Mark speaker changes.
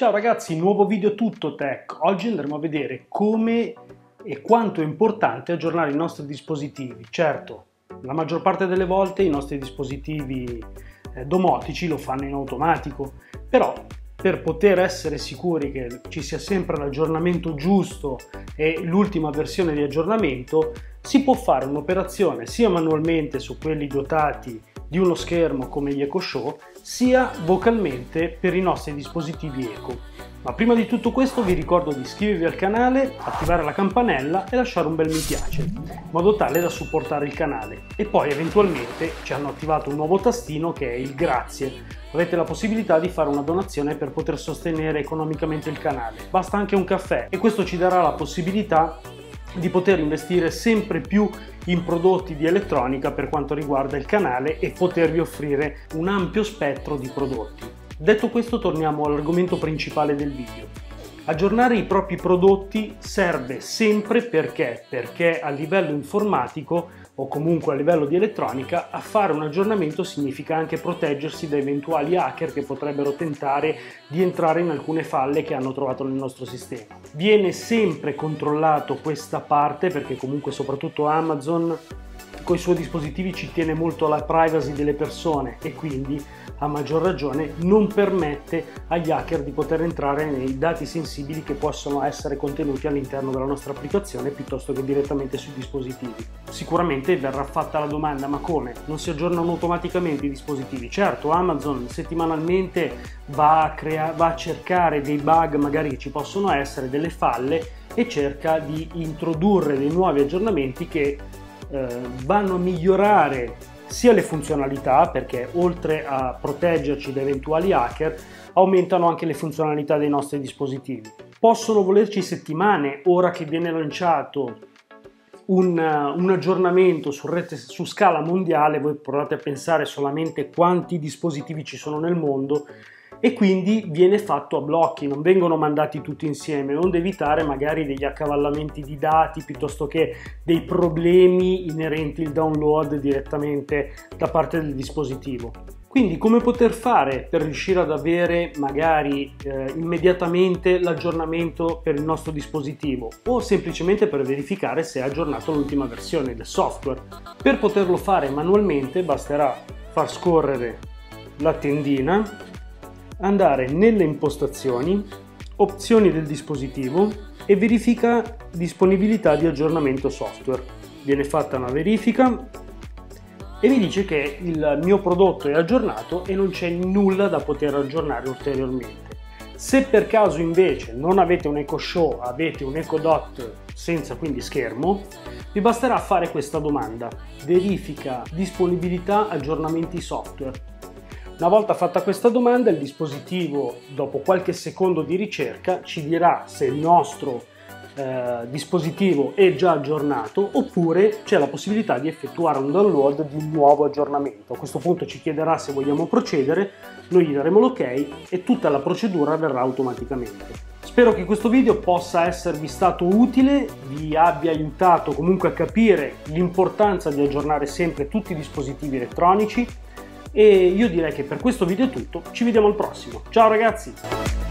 Speaker 1: Ciao ragazzi, nuovo video tutto tech. Oggi andremo a vedere come e quanto è importante aggiornare i nostri dispositivi. Certo, la maggior parte delle volte i nostri dispositivi domotici lo fanno in automatico, però per poter essere sicuri che ci sia sempre l'aggiornamento giusto e l'ultima versione di aggiornamento, si può fare un'operazione sia manualmente su quelli dotati di uno schermo come gli Echo Show, sia vocalmente per i nostri dispositivi Echo. Ma prima di tutto questo vi ricordo di iscrivervi al canale, attivare la campanella e lasciare un bel mi piace, in modo tale da supportare il canale. E poi eventualmente ci hanno attivato un nuovo tastino che è il grazie. Avete la possibilità di fare una donazione per poter sostenere economicamente il canale. Basta anche un caffè e questo ci darà la possibilità di poter investire sempre più in prodotti di elettronica per quanto riguarda il canale e potervi offrire un ampio spettro di prodotti. Detto questo, torniamo all'argomento principale del video. Aggiornare i propri prodotti serve sempre perché a livello informatico o comunque a livello di elettronica, a fare un aggiornamento significa anche proteggersi da eventuali hacker che potrebbero tentare di entrare in alcune falle che hanno trovato nel nostro sistema. Viene sempre controllato questa parte perché comunque soprattutto Amazon con i suoi dispositivi ci tiene molto alla privacy delle persone e quindi a maggior ragione non permette agli hacker di poter entrare nei dati sensibili che possono essere contenuti all'interno della nostra applicazione piuttosto che direttamente sui dispositivi. Sicuramente verrà fatta la domanda: ma come? Non si aggiornano automaticamente i dispositivi? Certo, Amazon settimanalmente va a cercare dei bug magari che ci possono essere, delle falle, e cerca di introdurre dei nuovi aggiornamenti che vanno a migliorare sia le funzionalità, perché oltre a proteggerci da eventuali hacker aumentano anche le funzionalità dei nostri dispositivi. Possono volerci settimane ora che viene lanciato un aggiornamento su scala mondiale. Voi provate a pensare solamente quanti dispositivi ci sono nel mondo e quindi viene fatto a blocchi, non vengono mandati tutti insieme, onde evitare magari degli accavallamenti di dati piuttosto che dei problemi inerenti al download direttamente da parte del dispositivo. Quindi come poter fare per riuscire ad avere magari immediatamente l'aggiornamento per il nostro dispositivo o semplicemente per verificare se è aggiornato l'ultima versione del software? Per poterlo fare manualmente basterà far scorrere la tendina, andare nelle impostazioni, opzioni del dispositivo e verifica disponibilità di aggiornamento software. Viene fatta una verifica e mi dice che il mio prodotto è aggiornato e non c'è nulla da poter aggiornare ulteriormente. Se per caso invece non avete un Echo Show, avete un Echo Dot senza quindi schermo, vi basterà fare questa domanda: verifica disponibilità aggiornamenti software. Una volta fatta questa domanda, il dispositivo, dopo qualche secondo di ricerca, ci dirà se il nostro dispositivo è già aggiornato oppure c'è la possibilità di effettuare un download di un nuovo aggiornamento. A questo punto ci chiederà se vogliamo procedere, noi gli daremo l'ok e tutta la procedura avverrà automaticamente. Spero che questo video possa esservi stato utile, vi abbia aiutato comunque a capire l'importanza di aggiornare sempre tutti i dispositivi elettronici. E io direi che per questo video è tutto, ci vediamo al prossimo. Ciao ragazzi!